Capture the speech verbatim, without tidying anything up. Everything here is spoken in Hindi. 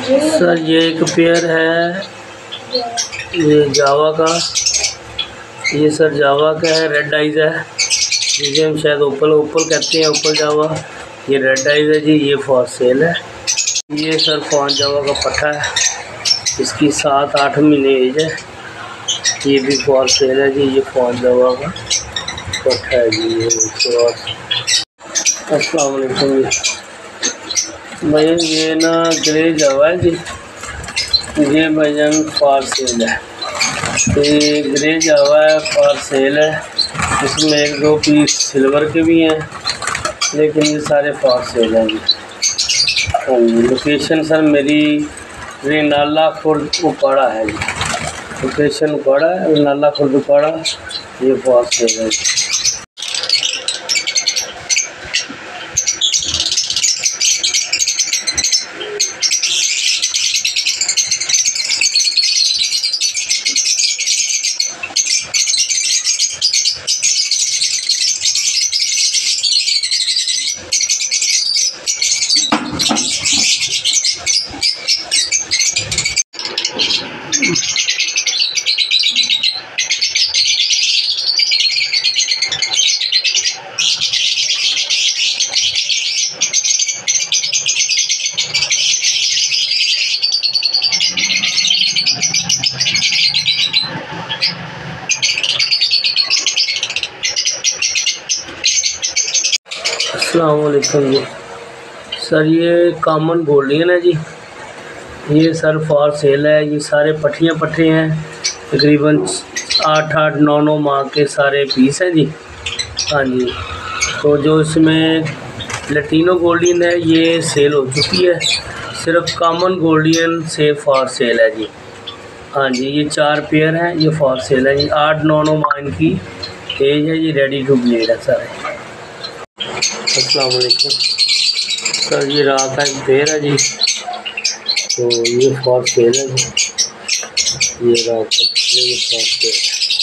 सर ये एक पेयर है, ये जावा का, ये सर जावा का है, रेड आइज है, जिसे हम शायद ओपल ओपल कहते हैं, ओपल जावा। ये रेड आइज है जी, ये फॉर सेल है। ये सर फॉन जावा का पट्ठा है, इसकी सात आठ महीने एज है, ये भी फॉर सेल है जी। ये फॉन जावा का पट्ठा है जी। ये अस्सलाम वालेकुम जी भैया, ये ना ग्रे जावा है जी, ये भैया फॉर सेल है। तो ये ग्रे जावा है, फॉर सेल है। इसमें एक दो पीस सिल्वर के भी हैं, लेकिन ये सारे फॉर सेल हैं जी। हाँ जी, लोकेशन सर मेरी नाला खुर्द उपाड़ा है जी, लोकेशन उपाड़ा है, नाला खुर्द उपाड़ा। ये फॉर सेल है जी। अस्सलाम वालेकुम जी सर, ये कॉमन गोल्डियन है जी, ये सर फॉर सेल है। ये सारे पट्टियाँ पट्टे हैं, तकरीबन आठ आठ नौ नौ माह के सारे पीस हैं जी। हाँ जी, तो जो इसमें लटीनो गोल्डियन है ये सेल हो चुकी है, सिर्फ कॉमन गोल्डियन से फॉर सेल है जी। हाँ जी, ये चार पेयर हैं, ये फॉर सेल है जी। आठ नौ नौ माह इनकी एज है जी, रेडी टू ब्लीड है सर। अस्सलाम वालेकुम सर, ये रात का एक पेयर है जी, तो ये फॉर सेल है जी। ये रात का ये फॉर सेल है।